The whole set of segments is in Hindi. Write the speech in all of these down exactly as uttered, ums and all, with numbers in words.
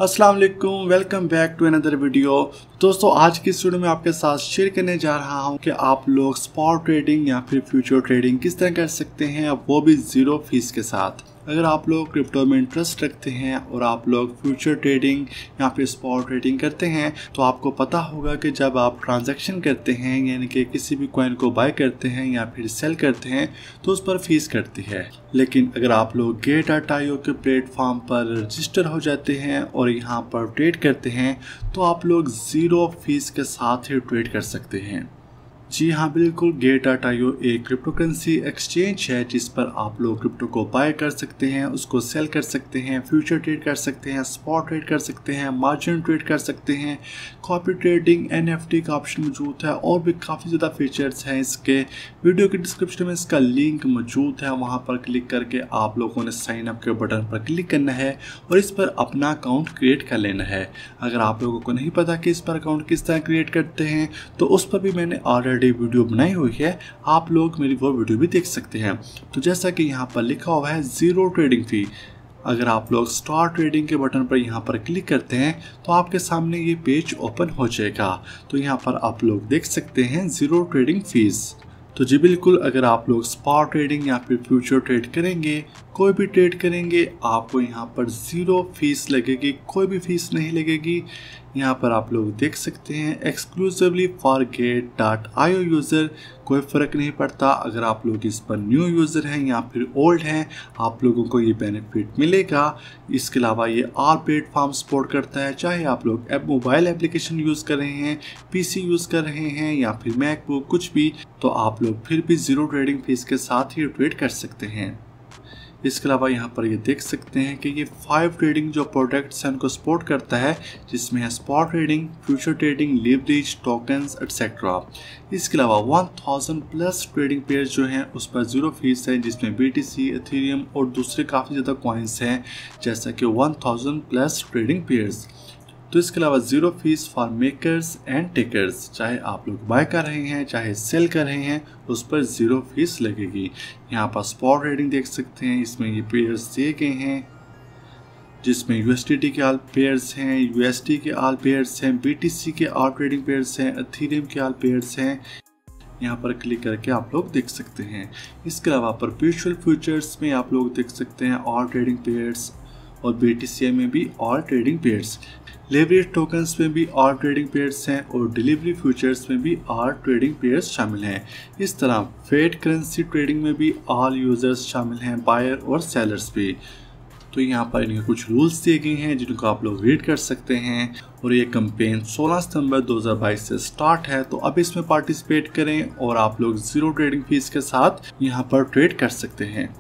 अस्सलाम वालेकुम, welcome back to another video. दोस्तों आज की इस वीडियो में आपके साथ शेयर करने जा रहा हूं कि आप लोग स्पॉट ट्रेडिंग या फिर फ्यूचर ट्रेडिंग किस तरह कर सकते हैं, वो भी ज़ीरो फीस के साथ। अगर आप लोग क्रिप्टो में इंटरेस्ट रखते हैं और आप लोग फ्यूचर ट्रेडिंग या फिर स्पॉट ट्रेडिंग करते हैं तो आपको पता होगा कि जब आप ट्रांजैक्शन करते हैं यानी कि किसी भी कॉइन को बाय करते हैं या फिर सेल करते हैं तो उस पर फीस कटती है। लेकिन अगर आप लोग गेट डॉट आई ओ के प्लेटफॉर्म पर रजिस्टर हो जाते हैं और यहाँ पर ट्रेड करते हैं तो आप लोग ज़ीरो फीस के साथ ही ट्रेड कर सकते हैं। जी हाँ बिल्कुल, गेट डॉट आई ओ एक क्रिप्टो करेंसी एक्सचेंज है जिस पर आप लोग क्रिप्टो को बाय कर सकते हैं, उसको सेल कर सकते हैं, फ्यूचर ट्रेड कर सकते हैं, स्पॉट ट्रेड कर सकते हैं, मार्जिन ट्रेड कर सकते हैं, copy trading, N F T का ऑप्शन मौजूद है और भी काफ़ी ज़्यादा फीचर्स हैं। इसके वीडियो के डिस्क्रिप्शन में इसका लिंक मौजूद है, वहाँ पर क्लिक करके आप लोगों ने साइन अप के बटन पर क्लिक करना है और इस पर अपना अकाउंट क्रिएट कर लेना है। अगर आप लोगों को नहीं पता कि इस पर अकाउंट किस तरह क्रिएट करते हैं तो उस पर भी मैंने ऑलरेडी वीडियो बनाई हुई है, आप लोग मेरी वो वीडियो भी देख सकते हैं। तो जैसा कि यहाँ पर लिखा हुआ है जीरो ट्रेडिंग फी, अगर आप लोग स्टार्ट ट्रेडिंग के बटन पर यहाँ पर क्लिक करते हैं तो आपके सामने ये पेज ओपन हो जाएगा। तो यहाँ पर आप लोग देख सकते हैं जीरो ट्रेडिंग फीस। तो जी बिल्कुल, अगर आप लोग स्पॉट ट्रेडिंग या फिर फ्यूचर ट्रेड करेंगे, कोई भी ट्रेड करेंगे, आपको यहाँ पर ज़ीरो फीस लगेगी, कोई भी फीस नहीं लगेगी। यहाँ पर आप लोग देख सकते हैं exclusively for Gate dot I O user, कोई फ़र्क नहीं पड़ता अगर आप लोग इस पर न्यू यूज़र हैं या फिर ओल्ड हैं, आप लोगों को ये बेनिफिट मिलेगा। इसके अलावा ये आल प्लेटफॉर्म सपोर्ट करता है, चाहे आप लोग ऐप मोबाइल एप्लीकेशन यूज़ कर रहे हैं, पीसी यूज़ कर रहे हैं या फिर मैकबुक, कुछ भी, तो आप लोग फिर भी ज़ीरो ट्रेडिंग फीस के साथ ही ट्रेड कर सकते हैं। इसके अलावा यहाँ पर ये देख सकते हैं कि ये फाइव ट्रेडिंग जो प्रोडक्ट्स हैं उनको सपोर्ट करता है, जिसमें है spot trading, future trading, leverage, tokens etcetera. इसके अलावा one thousand plus trading pairs जो हैं उस पर ज़ीरो फीस है, जिसमें बी टी सी, एथेरियम और दूसरे काफ़ी ज़्यादा कॉइन्स हैं जैसा कि one thousand plus trading pairs. तो इसके अलावा zero fees for makers and takers, चाहे आप लोग बाय कर रहे हैं चाहे सेल कर रहे हैं उस पर ज़ीरो फीस लगेगी। यहाँ पर स्पॉट ट्रेडिंग देख सकते हैं, इसमें ये पेयर्स दिए गए हैं जिसमें यू एस डी टी के आल पेयर्स हैं, यू एस डी के आल पेयर्स हैं, बी टी सी के आल ट्रेडिंग पेयर्स हैं, एथेरियम के आल पेयर्स हैं। यहाँ पर क्लिक करके आप लोग देख सकते हैं। इसके अलावा परपेचुअल फ्यूचर्स में आप लोग देख सकते हैं ऑल ट्रेडिंग पेयर्स और बी टी सी में भी all trading pairs, leverage tokens में भी ऑल ट्रेडिंग पेयर्स हैं और डिलीवरी फ्यूचर्स में भी ऑल ट्रेडिंग पेयर्स शामिल हैं। इस तरह फेट करेंसी ट्रेडिंग में भी ऑल यूजर्स शामिल हैं, बायर और सेलर्स भी। तो यहाँ पर इनके कुछ रूल्स दिए गए हैं जिनको आप लोग रीड कर सकते हैं और ये कैंपेन सोलह सितंबर दो हज़ार बाईस से स्टार्ट है। तो अब इसमें पार्टिसिपेट करें और आप लोग ज़ीरो ट्रेडिंग फीस के साथ यहाँ पर ट्रेड कर सकते हैं।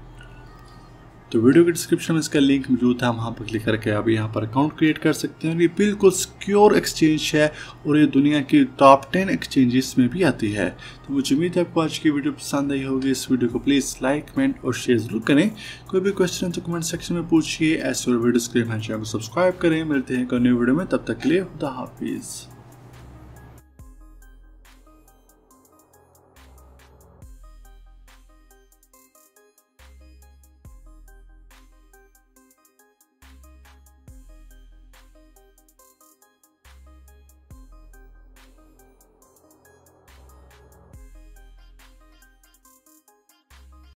तो वीडियो के डिस्क्रिप्शन में इसका लिंक मौजूद है, वहाँ पर क्लिक करके आप यहाँ पर अकाउंट क्रिएट कर सकते हैं। ये बिल्कुल सिक्योर एक्सचेंज है और ये दुनिया की टॉप टेन एक्सचेंजेस में भी आती है। तो मुझे उम्मीद है आपको आज की वीडियो पसंद आई होगी। इस वीडियो को प्लीज़ लाइक, कमेंट और शेयर जरूर करें। कोई भी क्वेश्चन तो कमेंट सेक्शन में पूछिए। ऐसे और वीडियोज़ के लिए हमारे चैनल को सब्सक्राइब करें। मिलते हैं एक न्यू वीडियो में, तब तक के लिए खुदा हाफिज़।